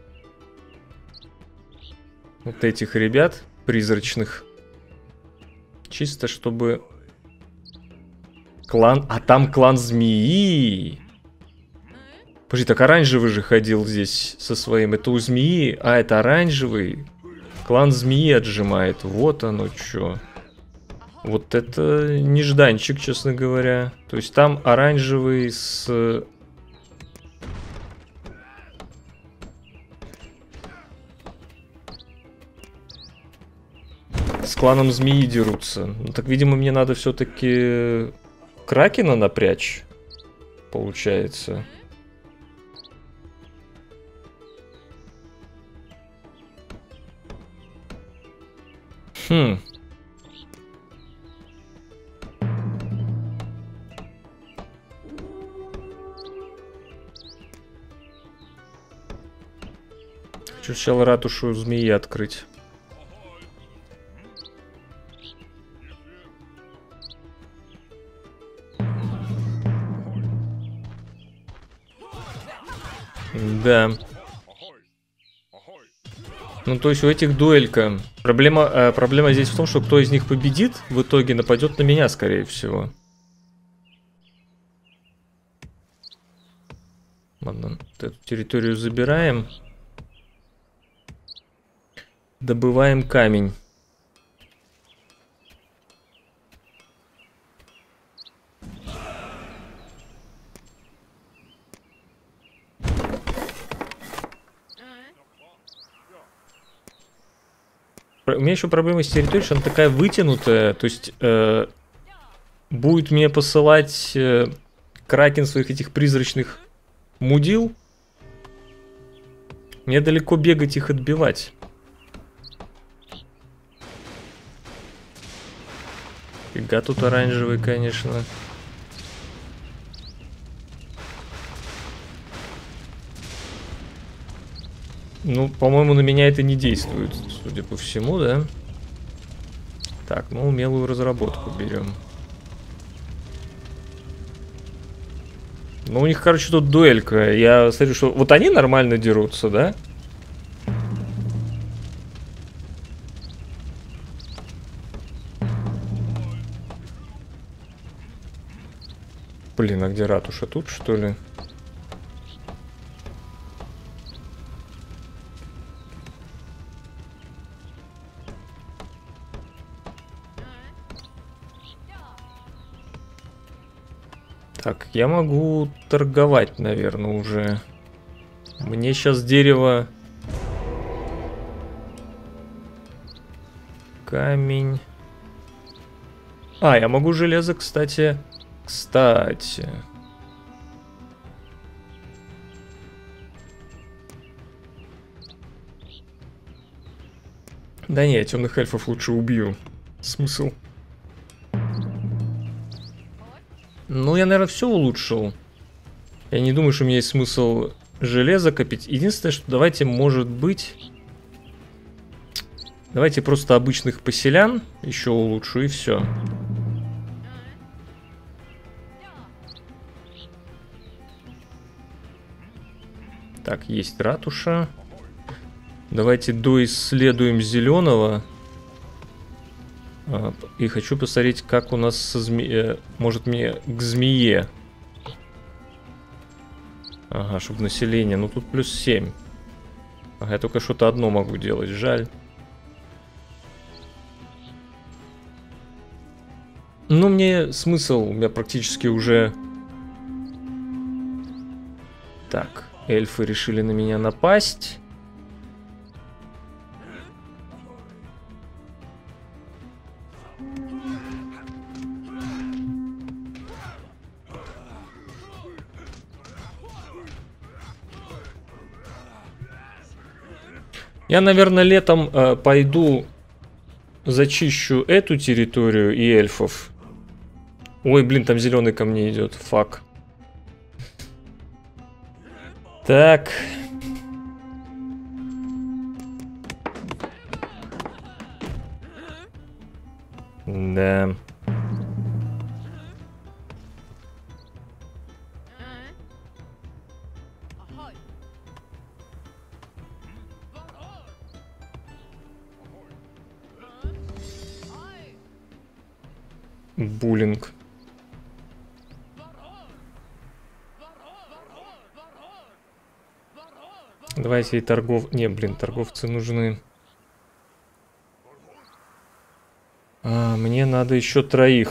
вот этих ребят призрачных. Чисто чтобы... Клан... А там клан змеи! Подожди, так оранжевый же ходил здесь со своим. Это у змеи, а это оранжевый. Клан змеи отжимает. Вот оно чё. Вот это нежданчик, честно говоря. То есть там оранжевый с... С кланом змеи дерутся. Ну, так, видимо, мне надо все-таки Кракена напрячь. Получается. Хм. Хочу сначала ратушу змеи открыть. Да. Ну, то есть у этих дуэлька. Проблема здесь в том, что кто из них победит, в итоге нападет на меня, скорее всего. Ладно, вот эту территорию забираем. Добываем камень. У меня еще проблема с территорией, что она такая вытянутая. То есть будет мне посылать Кракен своих этих призрачных мудил. Мне далеко бегать их отбивать. Фига тут оранжевый, конечно. Ну, по-моему, на меня это не действует, судя по всему, да? Так, ну, умелую разработку берем. Ну, у них, короче, тут дуэлька. Я смотрю, что... Вот они нормально дерутся, да? Блин, а где ратуша? Тут, что ли? Так, я могу торговать, наверное, уже. Мне сейчас дерево... Камень... А, я могу железо, кстати... Кстати... Да не, темных эльфов лучше убью. Смысл? Ну, я, наверное, все улучшил. Я не думаю, что у меня есть смысл железо копить. Единственное, что давайте, может быть... Давайте просто обычных поселян еще улучшу, и все. Так, есть ратуша. Давайте доисследуем зеленого. И хочу посмотреть, как у нас со может мне к змее. Ага, чтобы население. Ну тут плюс 7. Ага, я только что-то одно могу делать. Жаль. Ну, мне смысл. У меня практически уже... Так, эльфы решили на меня напасть. Я, наверное, летом пойду зачищу эту территорию и эльфов. Ой, блин, там зеленый ко мне идет. Фак. Так. Да. Буллинг. Давайте и Не, блин, торговцы нужны. Мне надо еще 3.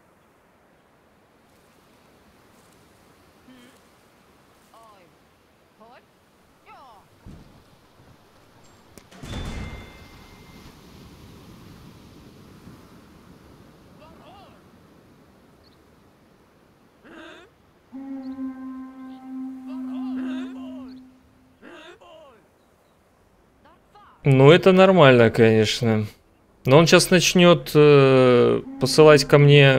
Ну, это нормально, конечно. Но он сейчас начнет посылать ко мне...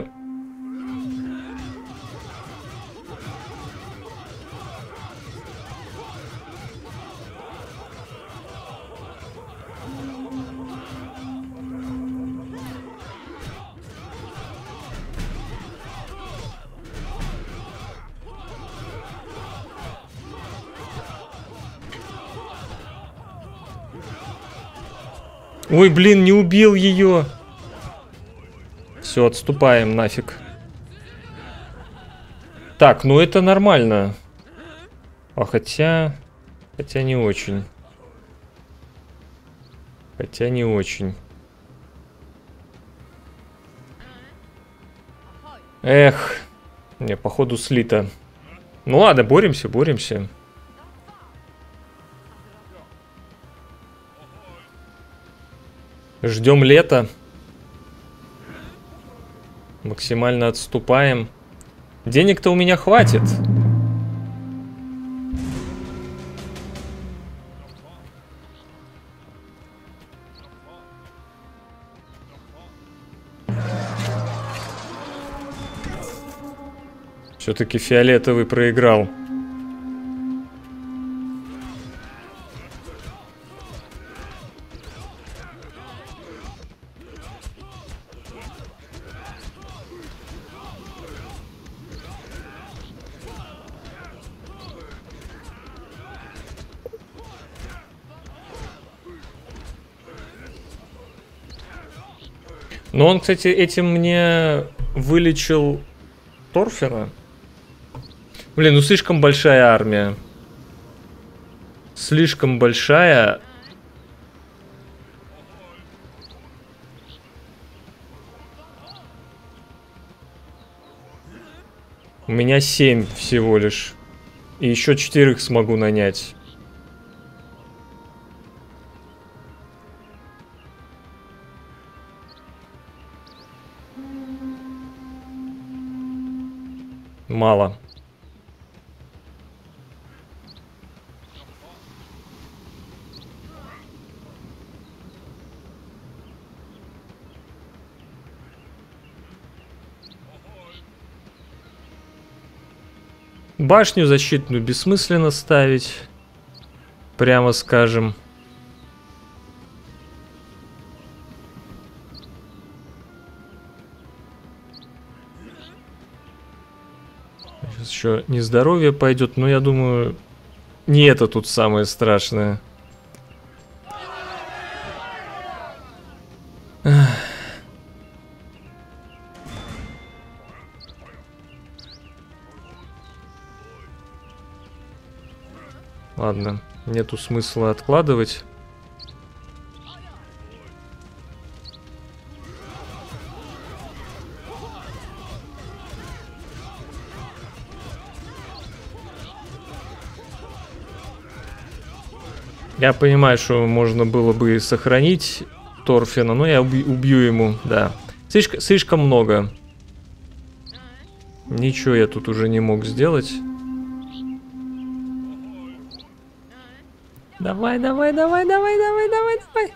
Ой, блин, не убил ее. Все, отступаем нафиг. Так, ну это нормально. А хотя не очень. Хотя не очень. Эх. Не, походу слито. Ну ладно, боремся, боремся. Ждем лета. Максимально отступаем. Денег-то у меня хватит. Все-таки фиолетовый проиграл. Но он, кстати, этим мне вылечил Торфера. Блин, ну слишком большая армия. Слишком большая. У меня 7 всего лишь. И еще 4 смогу нанять. Мало. Башню защитную бессмысленно ставить. Прямо скажем. Сейчас еще нездоровье пойдет, но я думаю, не это тут самое страшное. Ладно, нету смысла откладывать. Я понимаю, что можно было бы сохранить Торфина, но я убью ему, да. Слишком много. Ничего я тут уже не мог сделать. Давай, давай, давай, давай, давай, давай, давай.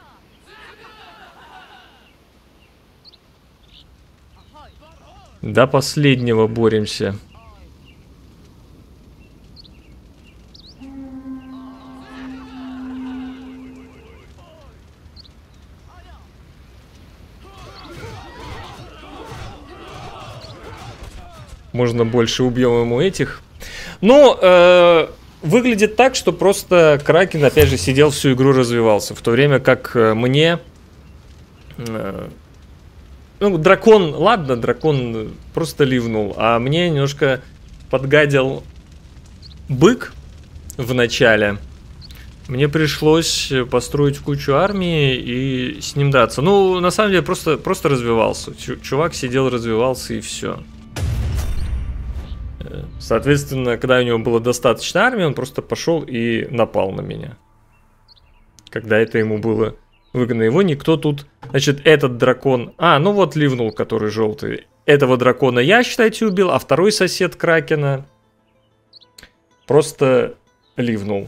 До последнего боремся. можно больше убьем ему этих. Но выглядит так, что просто Кракен, опять же, сидел всю игру, развивался. В то время как мне... Ну, дракон, ладно, дракон просто ливнул. А мне немножко подгадил бык в начале. Мне пришлось построить кучу армии и с ним драться. Ну, на самом деле, просто развивался. Чувак сидел, развивался и все. Соответственно, когда у него было достаточно армии, он просто пошел и напал на меня. Когда это ему было выгодно. Его никто тут... Значит, этот дракон... А, ну вот ливнул, который желтый. Этого дракона я, считайте, убил, а второй сосед Кракена просто ливнул.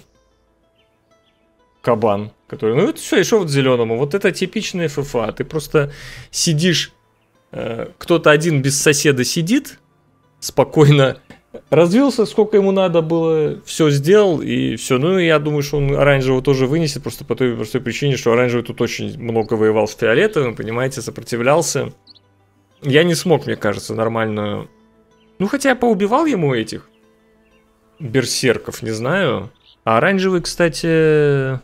Кабан, который... Ну, это все, и шел вот зеленому. Вот это типичная ФФА. Ты просто сидишь... кто-то один без соседа сидит, спокойно развился, сколько ему надо было, все сделал, и все. Ну, я думаю, что он оранжевого тоже вынесет, просто по той простой причине, что оранжевый тут очень много воевал с фиолетовым, понимаете, сопротивлялся. Я не смог, мне кажется, нормальную... Ну, хотя я поубивал ему этих берсерков, не знаю. А оранжевый, кстати...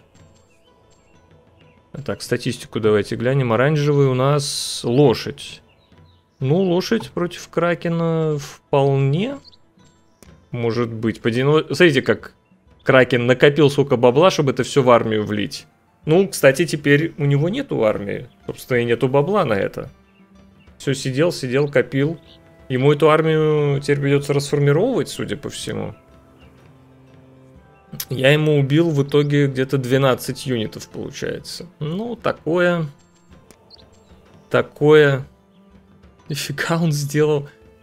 Так, статистику давайте глянем. Оранжевый у нас лошадь. Ну, лошадь против Кракена вполне может быть. Смотрите, как Кракен накопил сколько бабла, чтобы это все в армию влить. Ну, кстати, теперь у него нету армии. Собственно, и нету бабла на это. Все сидел, копил. Ему эту армию теперь придется расформировать, судя по всему. Я ему убил в итоге где-то 12 юнитов, получается. Ну, такое. Нифига он сделал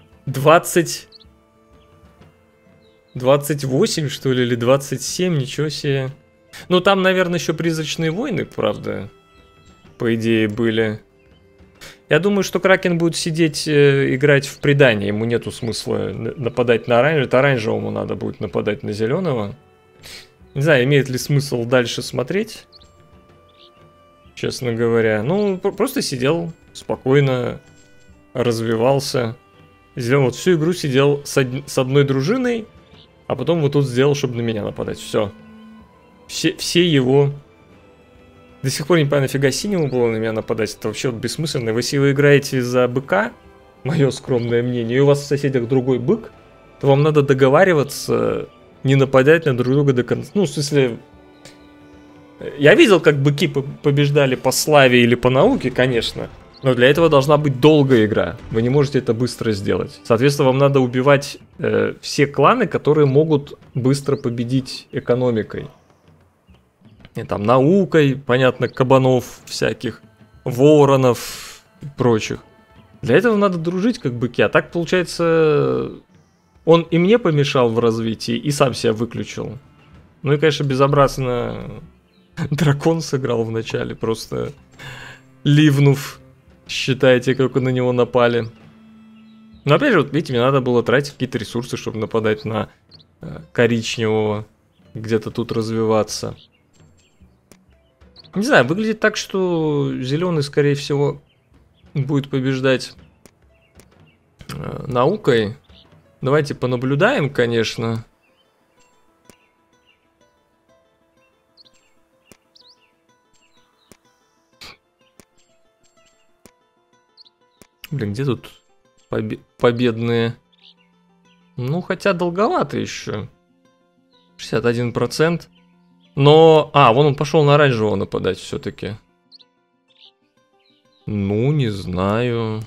28, что ли, или 27, ничего себе. Ну, там, наверное, еще призрачные войны, правда, по идее, были. Я думаю, что Кракен будет сидеть, играть в предание. Ему нету смысла нападать на оранжевого. Это оранжевому надо будет нападать на зеленого. Не знаю, имеет ли смысл дальше смотреть, честно говоря. Ну, просто сидел спокойно, развивался. Сделал вот всю игру, сидел с одной дружиной, а потом вот тут сделал, чтобы на меня нападать. Все. Все его... До сих пор не понимаю, нафига синему было на меня нападать. Это вообще вот бессмысленно. Если вы играете за быка, мое скромное мнение, и у вас в соседях другой бык, то вам надо договариваться, не нападать на друг друга до конца. Ну, в смысле... Я видел, как быки побеждали по славе или по науке, конечно. Но для этого должна быть долгая игра. Вы не можете это быстро сделать. Соответственно, вам надо убивать все кланы, которые могут быстро победить экономикой. И там наукой, понятно, кабанов всяких, воронов и прочих. Для этого надо дружить как быки. А так, получается, он и мне помешал в развитии, и сам себя выключил. Ну и, конечно, безобразно дракон сыграл в начале, просто ливнув. Считайте, как на него напали. Но опять же, вот видите, мне надо было тратить какие-то ресурсы, чтобы нападать на коричневого, где-то тут развиваться. Не знаю, выглядит так, что зеленый, скорее всего, будет побеждать наукой. Давайте понаблюдаем, конечно. Блин, где тут победные? Ну, хотя долговато еще. 61%. Но... А, вон он пошел на оранжевого нападать все-таки. Ну, не знаю.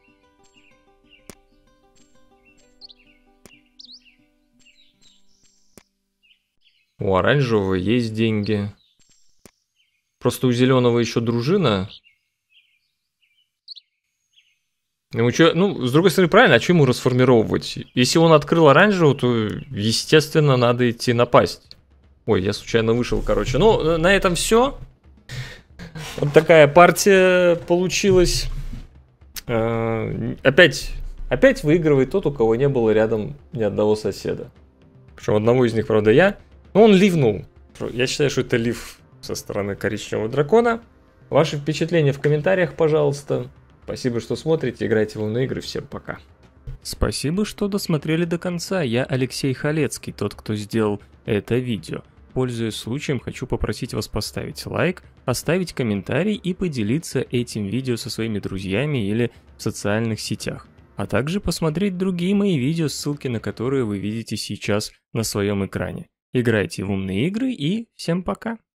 У оранжевого есть деньги. Просто у зеленого еще дружина. Ему чё, ну, с другой стороны, правильно, а что ему расформировывать? Если он открыл оранжевого, то, естественно, надо идти напасть. Ой, я случайно вышел, короче. Ну, на этом все. Вот такая партия получилась. Опять выигрывает тот, у кого не было рядом ни одного соседа. Причем одного из них, правда, я. Но он ливнул. Я считаю, что это лив со стороны коричневого дракона. Ваши впечатления в комментариях, пожалуйста. Спасибо, что смотрите, играйте в умные игры. Всем пока. Спасибо, что досмотрели до конца. Я Алексей Халецкий, тот, кто сделал это видео. Пользуясь случаем, хочу попросить вас поставить лайк, оставить комментарий и поделиться этим видео со своими друзьями или в социальных сетях. А также посмотреть другие мои видео, ссылки на которые вы видите сейчас на своем экране. Играйте в умные игры и всем пока!